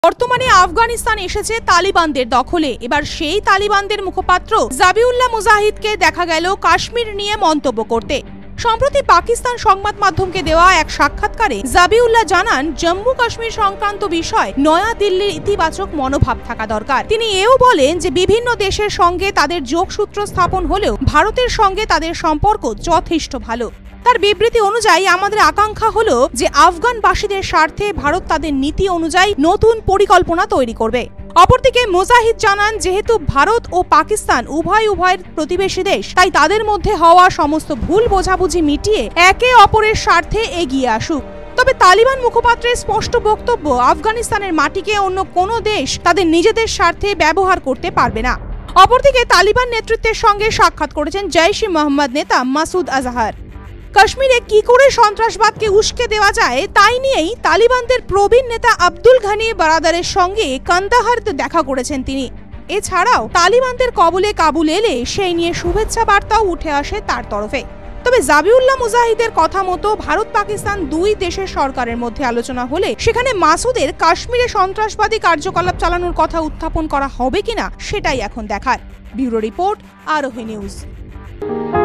বর্তমানে আফগানিস্তান এসেছে তালিবানদের দখলে। এবার সেই তালিবানদের মুখপাত্র জাবিউল্লাহ মুজাহিদকে দেখা গেল কাশ্মীর নিয়ে মন্তব্য করতে। সম্প্রতি পাকিস্তান সংবাদ মাধ্যমকে দেওয়া এক সাক্ষাৎকারে জাবিউল্লাহ জানান, জম্মু কাশ্মীর সংক্রান্ত বিষয় নয়াদিল্লির ইতিবাচক মনোভাব থাকা দরকার। তিনি এও বলেন যে বিভিন্ন দেশের সঙ্গে তাদের যোগসূত্র স্থাপন হলেও ভারতের সঙ্গে তাদের সম্পর্ক যথেষ্ট ভালো। তার বিবৃতি অনুযায়ী আমাদের আকাঙ্ক্ষা হলো যে আফগানবাসীদের স্বার্থে ভারত তাদের নীতি অনুযায়ী নতুন পরিকল্পনা তৈরি করবে। অপরদিকে মুজাহিদ জানান, যেহেতু ভারত ও পাকিস্তান উভয়ের প্রতিবেশী দেশ, তাই তাদের মধ্যে হওয়া সমস্ত ভুল বোঝাবুঝি মিটিয়ে একে অপরের স্বার্থে এগিয়ে আসুক। তবে তালিবান মুখপাত্রের স্পষ্ট বক্তব্য, আফগানিস্তানের মাটিকে অন্য কোনো দেশ তাদের নিজেদের স্বার্থে ব্যবহার করতে পারবে না। অপরদিকে তালিবান নেতৃত্বের সঙ্গে সাক্ষাৎ করেছেন জৈশ-ই-মোহাম্মদ নেতা মাসুদ আজহার। কাশ্মীরে কি করে সন্ত্রাসবাদকে উস্কে দেওয়া যায় তাই নিয়েই তালিবানদের প্রবীণ নেতা আব্দুল ঘনি বারাদারের সঙ্গে কান্দাহারে দেখা করেছেন তিনি। এছাড়াও তালিবানদের কবলে কাবুল এলে সেই নিয়ে শুভেচ্ছা বার্তাও উঠে আসে তার তরফে। তবে জাবিউল্লাহ মুজাহিদের কথা মতো ভারত পাকিস্তান দুই দেশের সরকারের মধ্যে আলোচনা হলে সেখানে মাসুদের কাশ্মীরে সন্ত্রাসবাদী কার্যকলাপ চালানোর কথা উত্থাপন করা হবে কিনা সেটাই এখন দেখার। Bureau report, Arohi news.